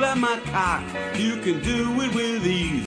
my cock. You can do it with ease.